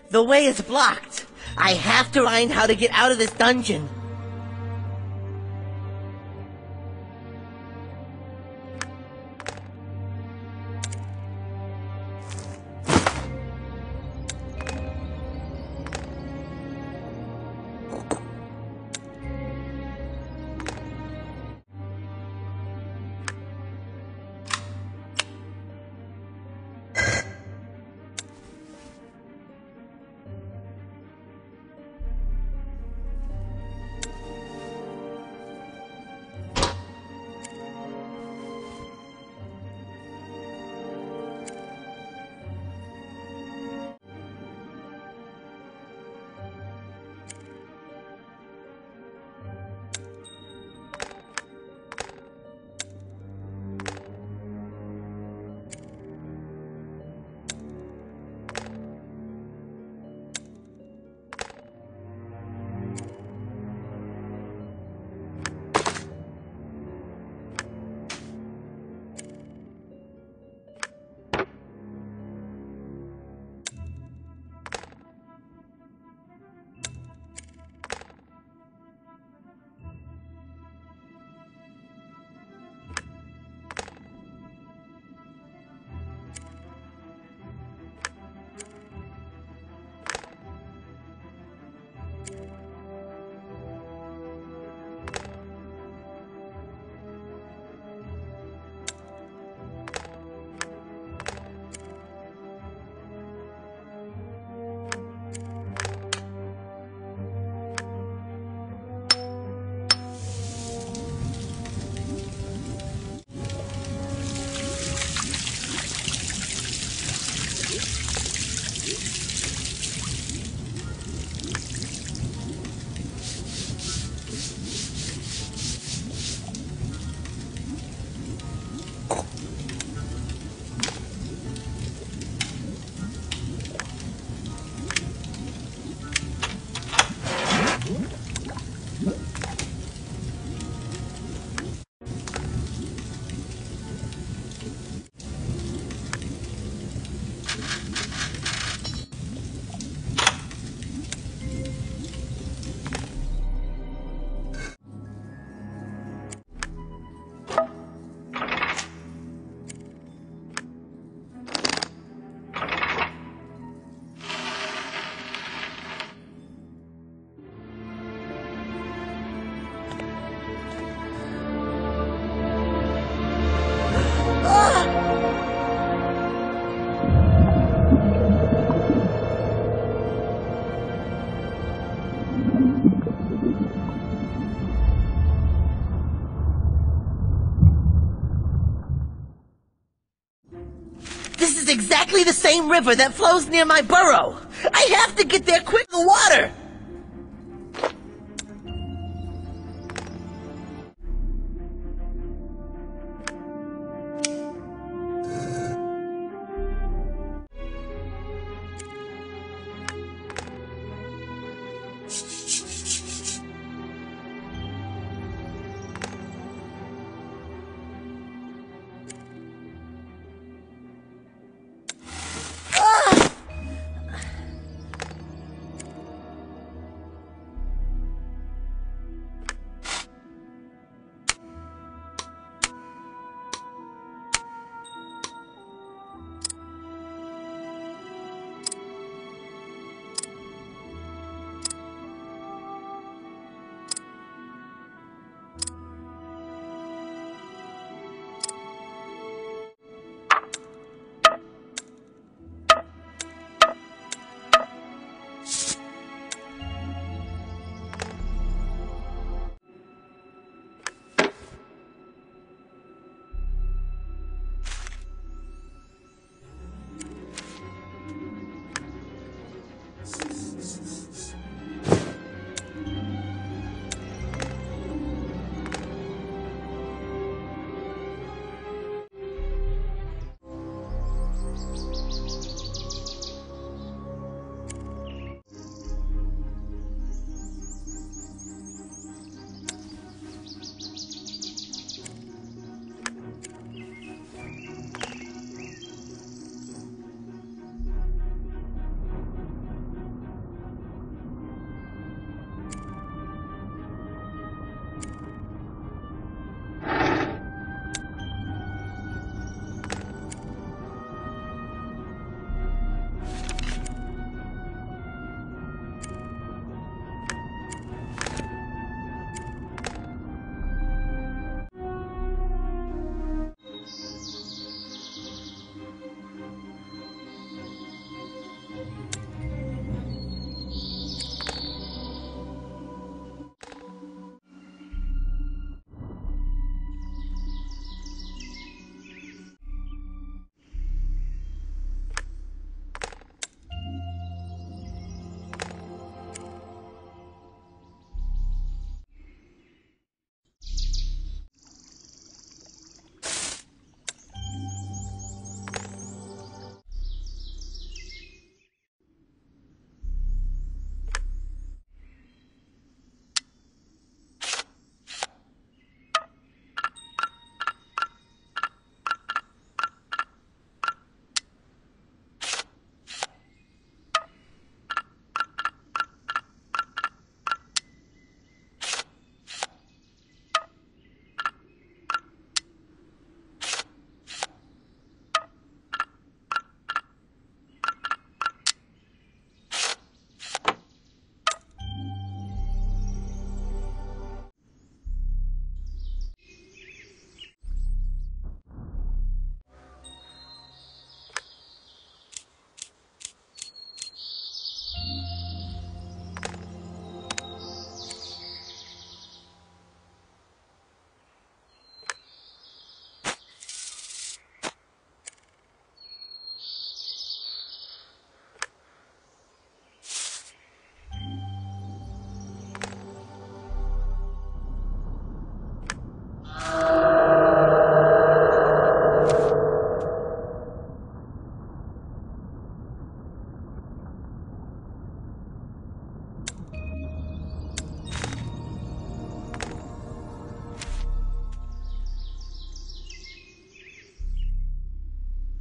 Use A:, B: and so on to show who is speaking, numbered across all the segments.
A: The way is blocked. I have to find how to get out of this dungeon. This is exactly the same river that flows near my burrow. I have to get there quick with the water.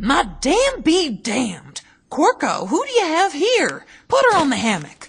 B: My damn be damned. Quirko, who do you have here? Put her on the hammock.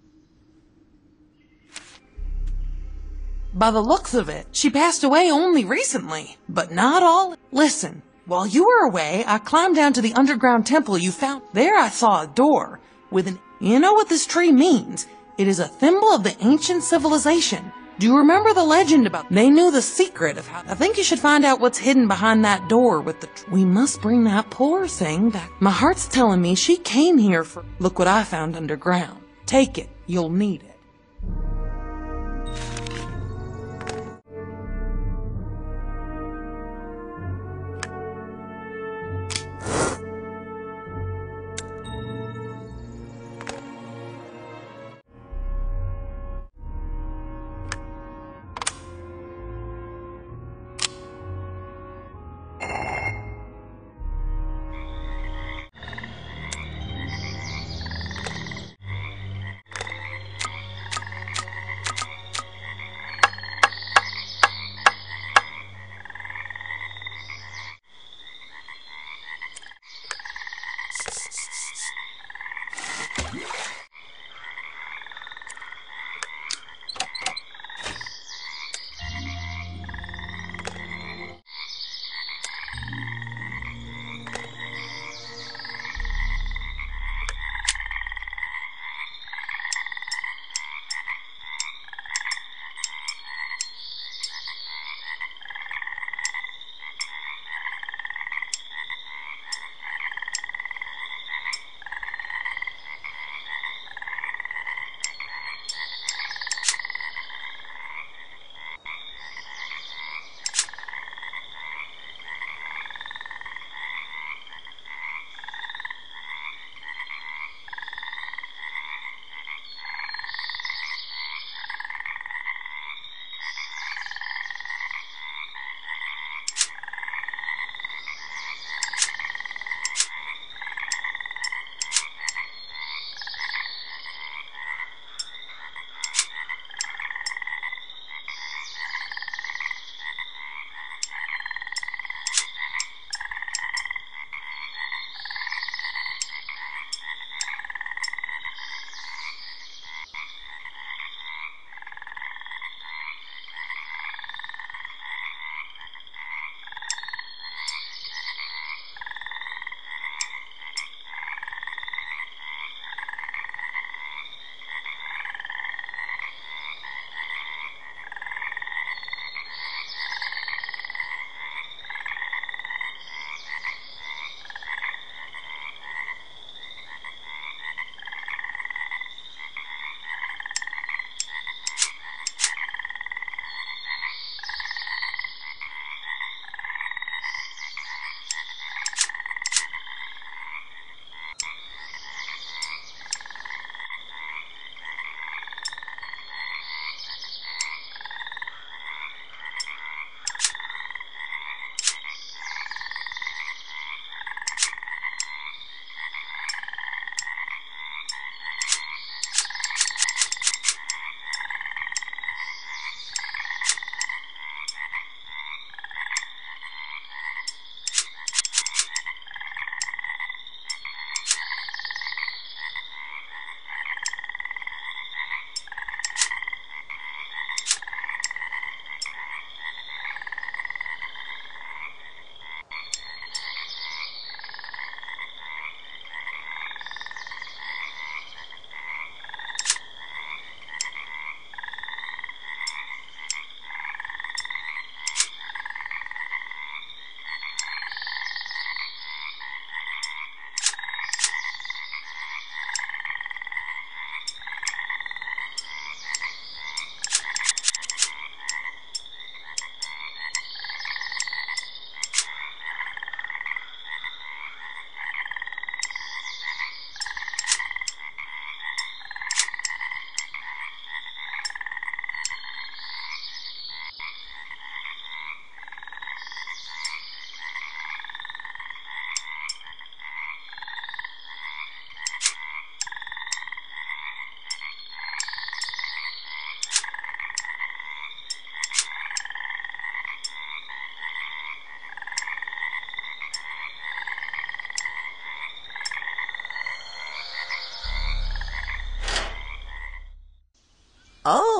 B: By the looks of it, she passed away only recently, but not all. Listen, while you were away, I climbed down to the underground temple you found. There I saw a door with an... You know what this tree means? It is a symbol of the ancient civilization. Do you remember the legend about... They knew the secret of how... I think you should find out what's hidden behind that door with the... We must bring that poor thing back. My heart's telling me she came here for... Look what I found underground. Take it. You'll need it.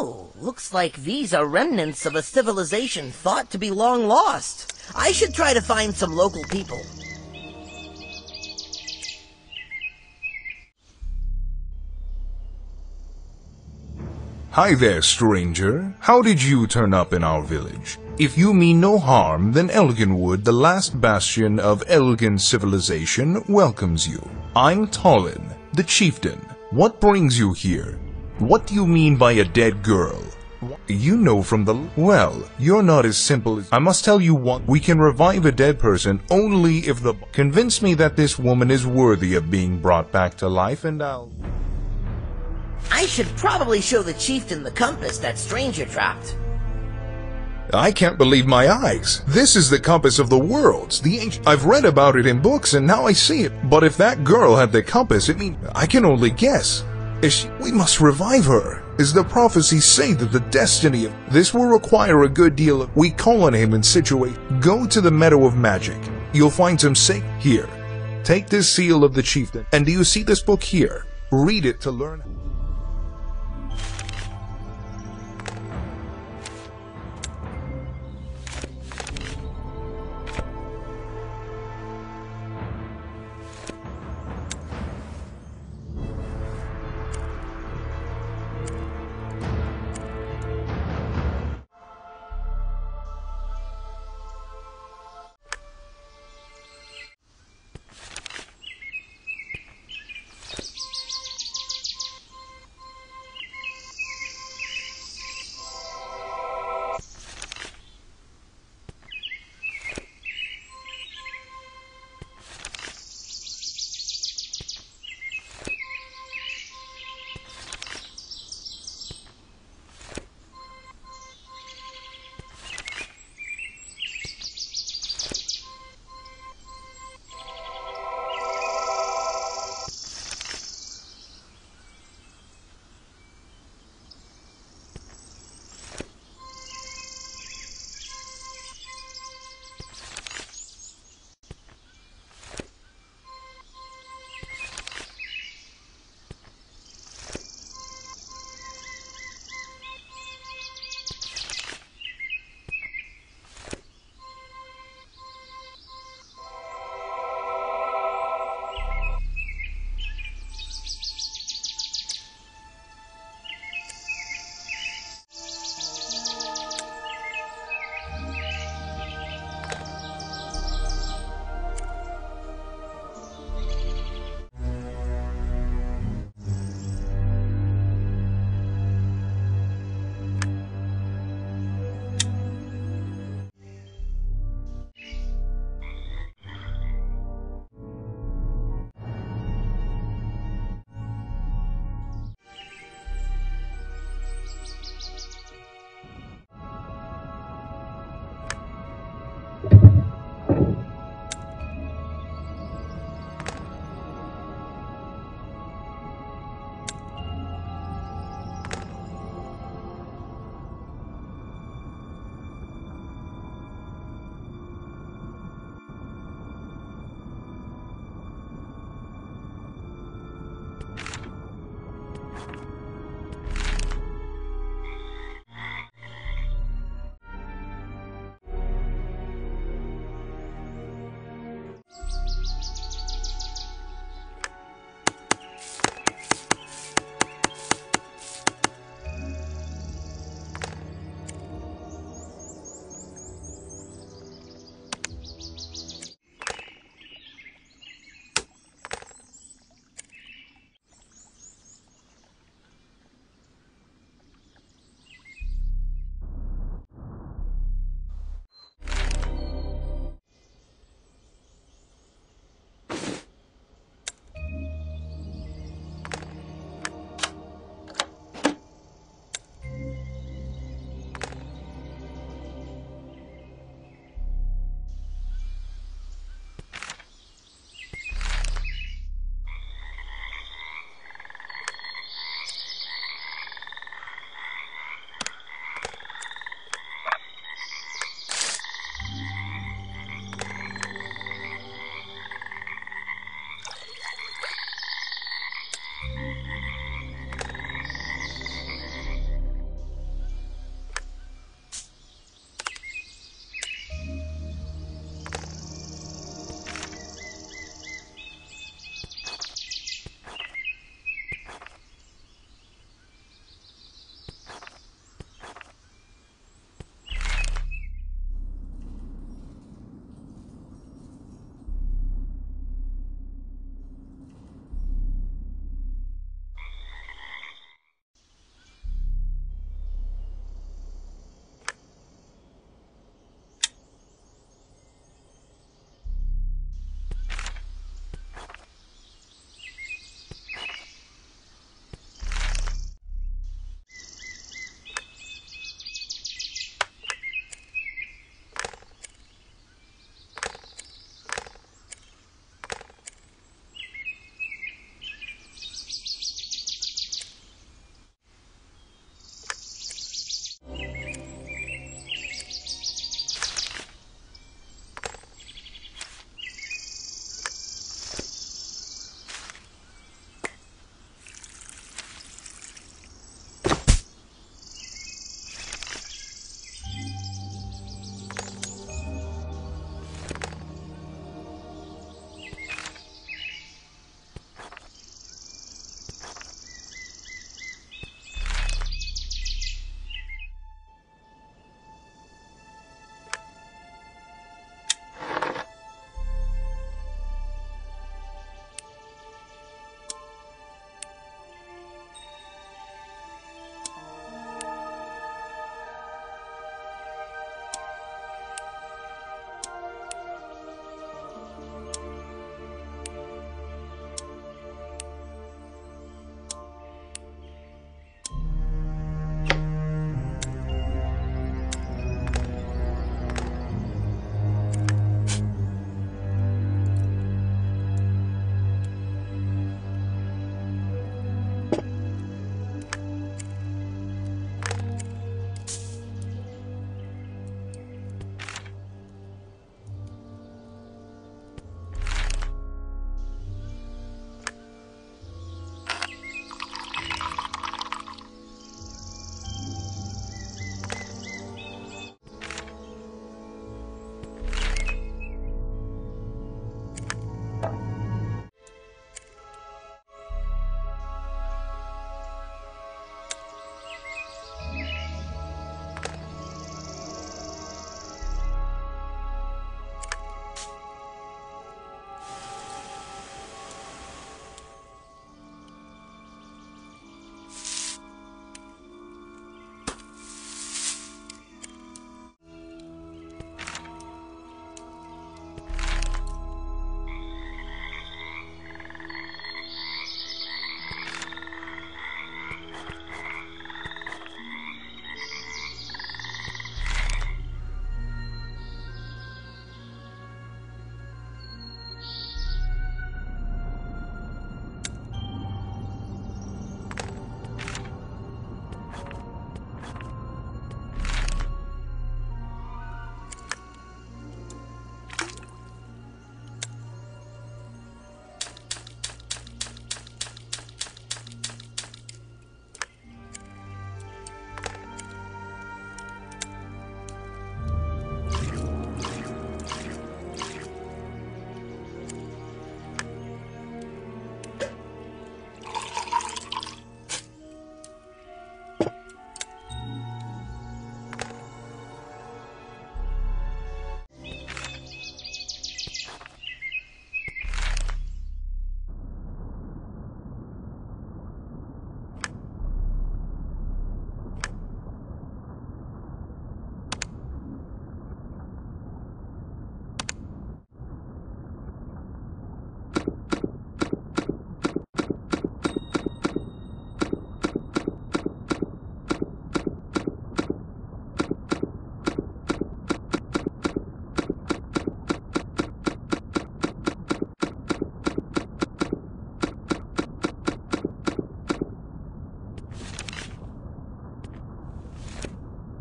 A: Oh, looks like these are remnants of a civilization thought to be long lost. I should try to find some local people.
C: Hi there, stranger. How did you turn up in our village? If you mean no harm, then Elginwood, the last bastion of Elgin civilization, welcomes you. I'm Tallin, the chieftain. What brings you here? What do you mean by a dead girl? You know from the... Well, you're not as simple as... I must tell you what, we can revive a dead person only if the... Convince me that this woman is worthy of being brought back to life and I'll...
A: I should probably show the chieftain the compass that stranger dropped.
C: I can't believe my eyes. This is the compass of the worlds. I've read about it in books and now I see it. But if that girl had the compass, it means I can only guess. We must revive her. As the prophecies say that the destiny of this will require a good deal of... We call on him in situate. Go to the Meadow of Magic. You'll find some here. Take this seal of the chieftain. And do you see this book here? Read it to learn...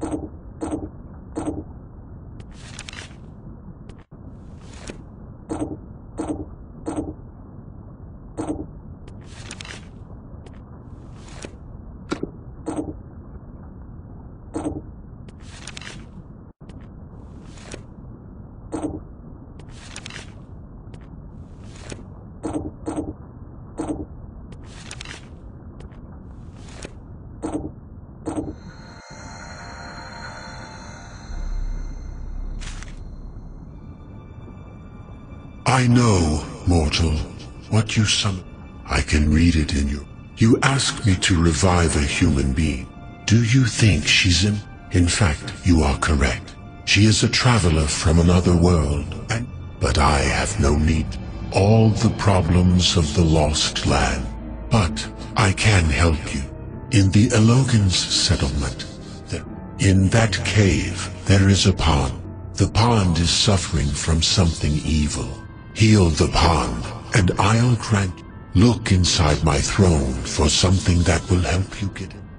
D: I know, mortal, what you summon. I can read it in you. You ask me to revive a human being. Do you think she's In fact, you are correct. She is a traveler from another world, but I have no need. All the problems of the lost land. But I can help you. In the Elogan's settlement, in that cave, there is a pond. The pond is suffering from something evil. Heal the pond, and I'll grant you. Look inside my throne for something that will help you get it.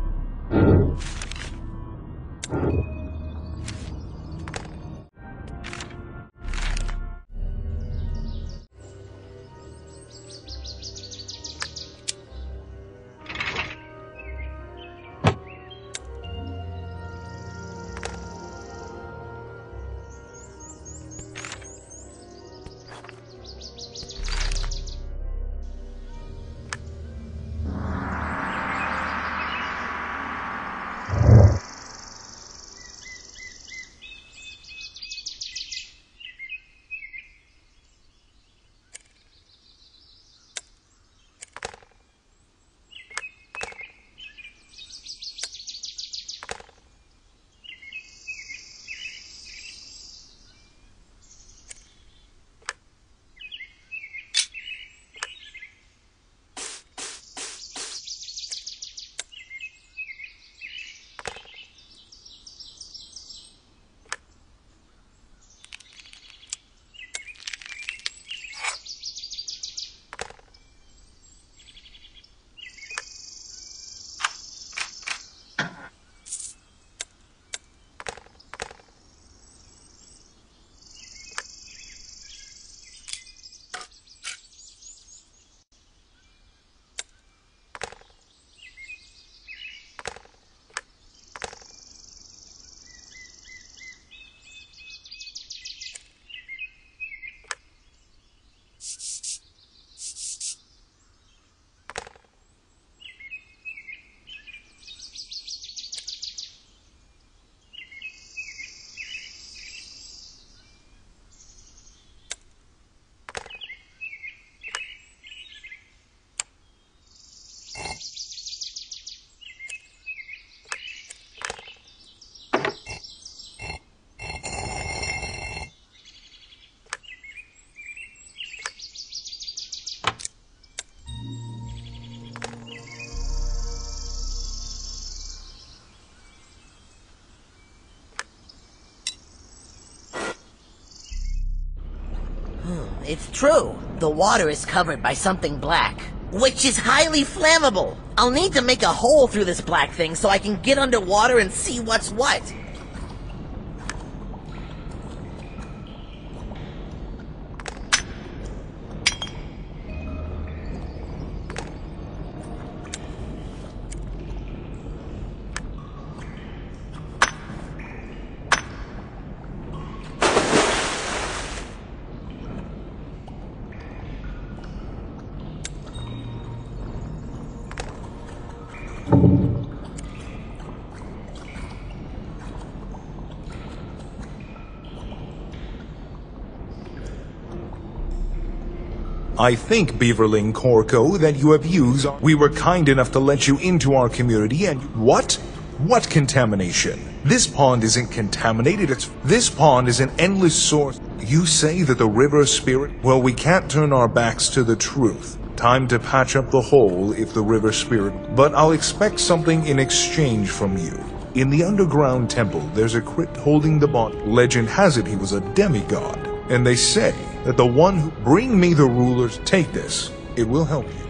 A: It's true. The water is covered by something black, which is highly flammable. I'll need to make a hole through this black thing so I can get underwater and see what's what.
C: I think, Beaverling Corco, that you have used. We were kind enough to let you into our community and what? What contamination? This pond isn't contaminated, this pond is an endless source. You say that the river spirit? Well, we can't turn our backs to the truth. Time to patch up the hole if the river spirit, but I'll expect something in exchange from you. In the underground temple, there's a crypt holding the bond. Legend has it he was a demigod. And they say that the one who bring me the rulers, take this. It will help you.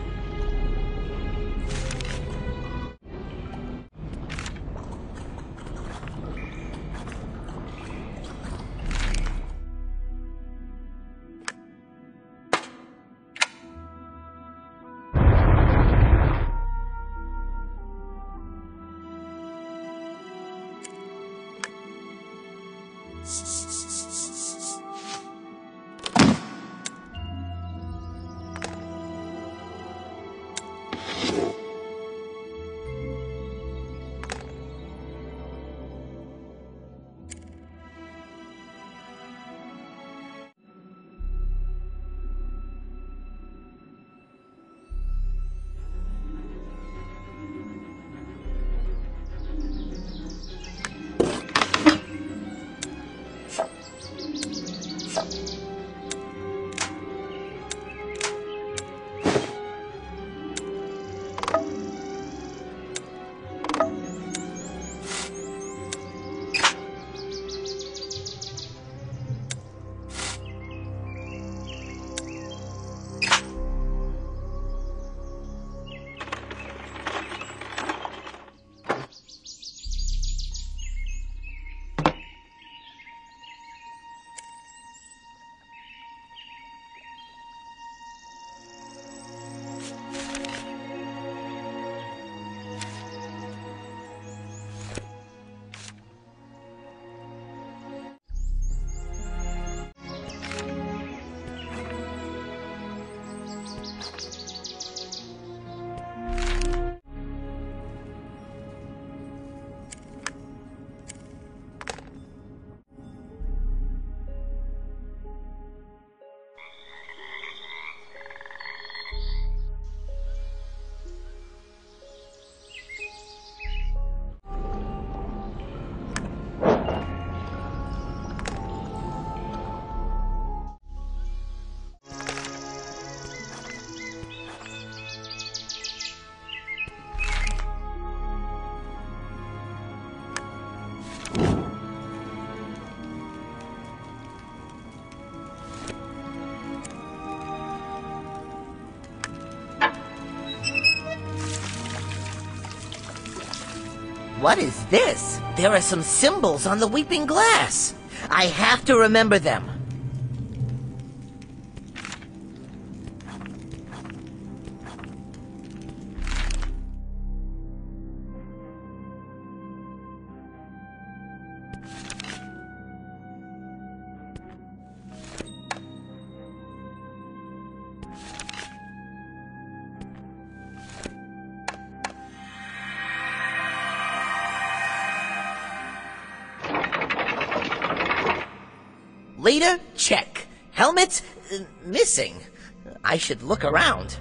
A: What is this? There are some symbols on the weeping glass. I have to remember them. Leader? Check. Helmet? Missing. I should look around.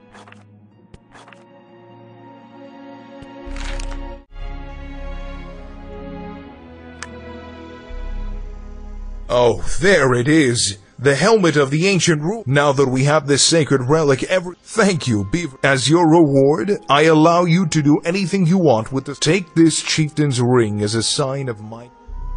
C: Oh, there it is! The helmet of the ancient rule. Now that we have this sacred relic, thank you, Beaver. As your reward, I allow you to do anything you want with this. Take this chieftain's ring as a sign of my...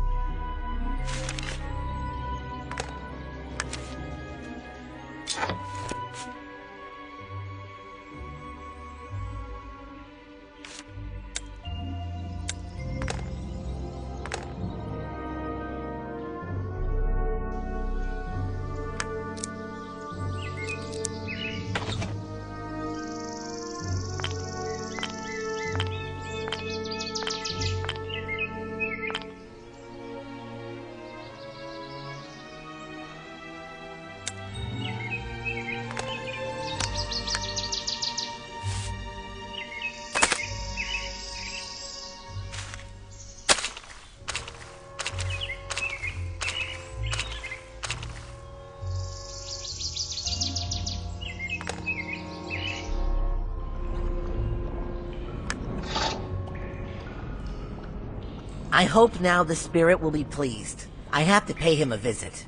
A: I hope now the spirit will be pleased. I have to pay him a visit.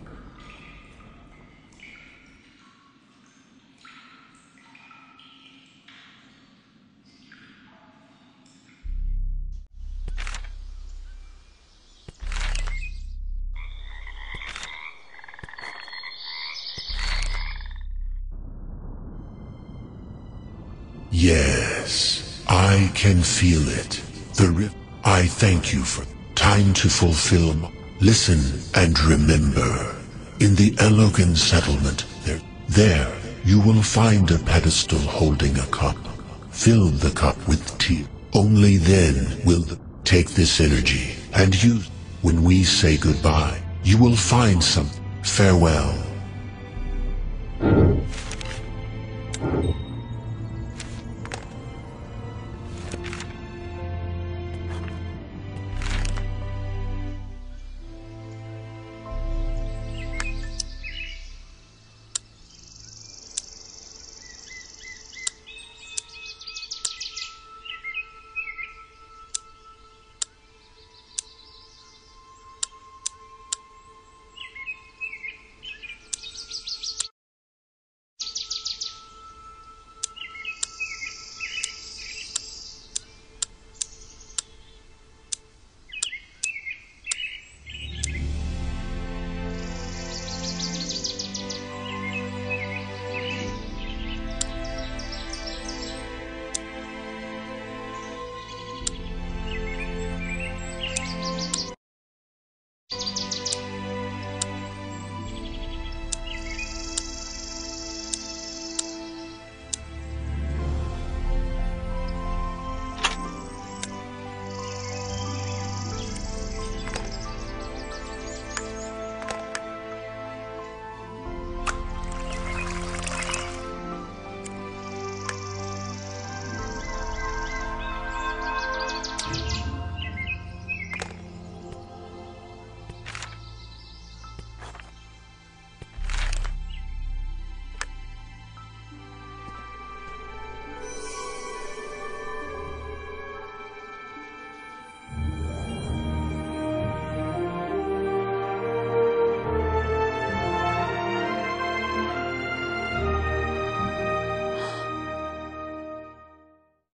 D: Yes, I can feel it. I thank you for time to fulfill. Listen and remember. In the Elogan settlement, there you will find a pedestal holding a cup. Fill the cup with tea. Only then will take this energy and use. When we say goodbye, you will find some. Farewell.